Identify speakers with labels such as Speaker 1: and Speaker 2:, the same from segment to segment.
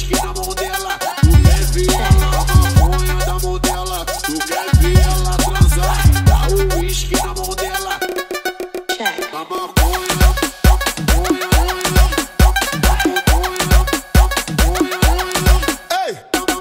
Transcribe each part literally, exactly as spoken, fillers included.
Speaker 1: uísque na mão dela. Tu quer ver ela, a maconha da mão dela. Tu quer ver ela transar, dá o uísque na mão dela. A maconha, maconha, ei!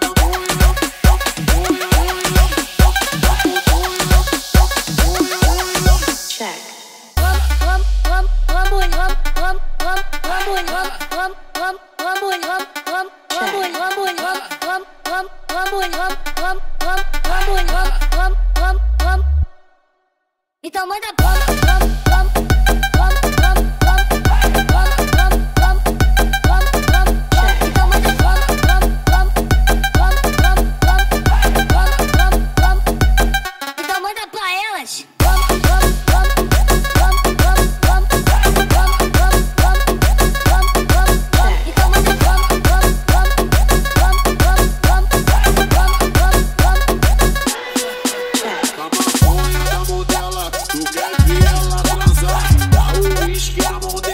Speaker 2: Então manda bomba. Então manda Então manda pra elas.
Speaker 1: Tu quer ver ela transar, dá o uísque na mão dela.